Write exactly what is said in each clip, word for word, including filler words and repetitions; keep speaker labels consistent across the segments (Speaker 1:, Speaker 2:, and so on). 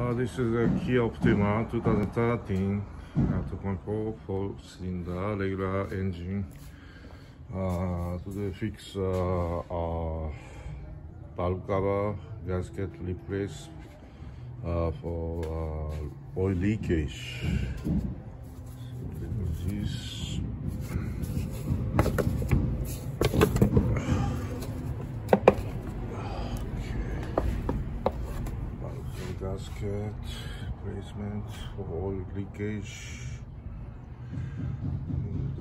Speaker 1: Uh, this is a Kia Optima twenty thirteen uh, two point four four cylinder regular engine. Uh, to fix uh, uh, valve cover gasket replace uh, for uh, oil leakage. So this. Gasket replacement for oil leakage. And,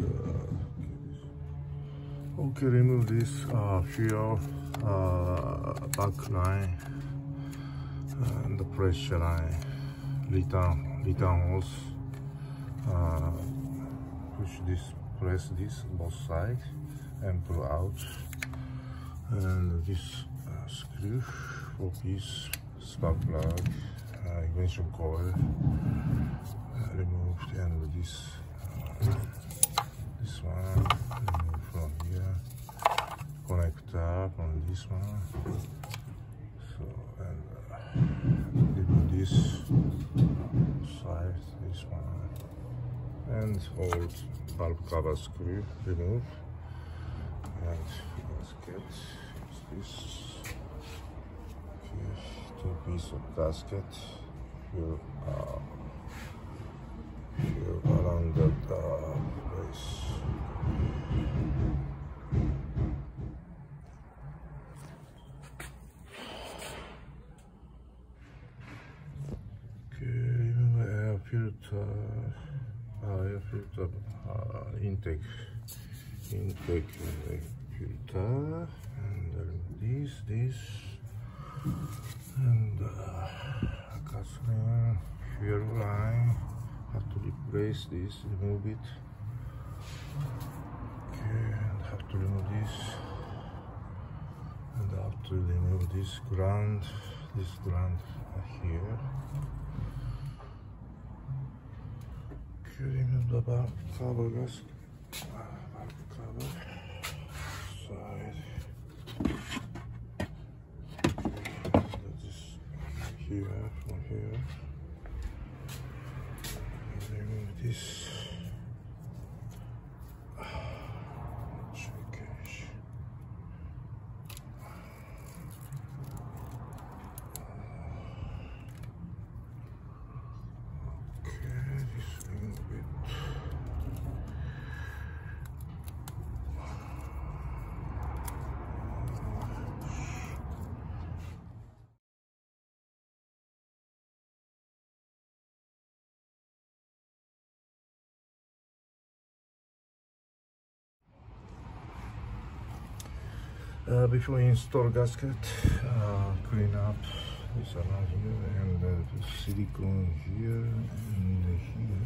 Speaker 1: uh, okay, remove this uh, fuel uh, back line and the pressure line, return return hose. Uh, push this, press this both sides and pull out. And this uh, screw for piece. Spark plug, uh, ignition coil uh, removed, and this uh, this one removed from here, connector from this one. So and uh, remove this side, this one, and old valve cover screw removed, and gasket is this. Two pieces of gasket here, uh, here around that uh, place. Okay, remove air filter, uh, air filter uh, intake, intake uh, filter, and uh, this, this. And uh, gasoline fuel line, have to replace this, remove it. Okay, and have to remove this, and have to remove this ground, this ground here. Okay, remove the valve cover, gas valve cover side. Here, from here, and remove this shrinkage. Okay, this remove it. Uh, before you install gasket, uh, clean up this around here and uh, the silicone here and here.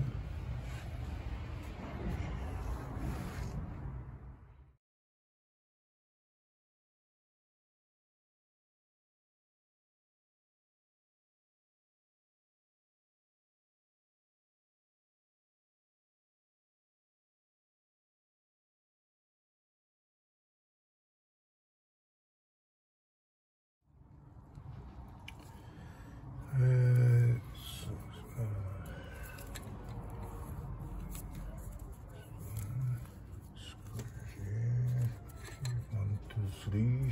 Speaker 1: Uh, so, uh, screw here, one, two, three.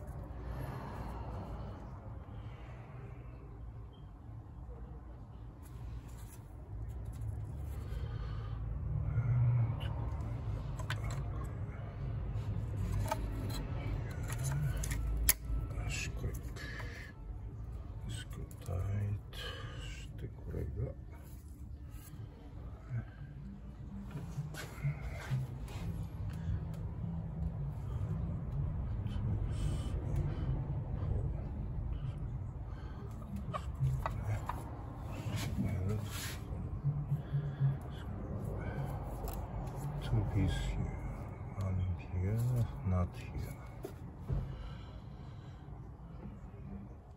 Speaker 1: Two pieces here, one here, not here.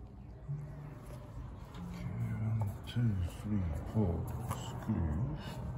Speaker 1: Okay, one, two, three, four screws.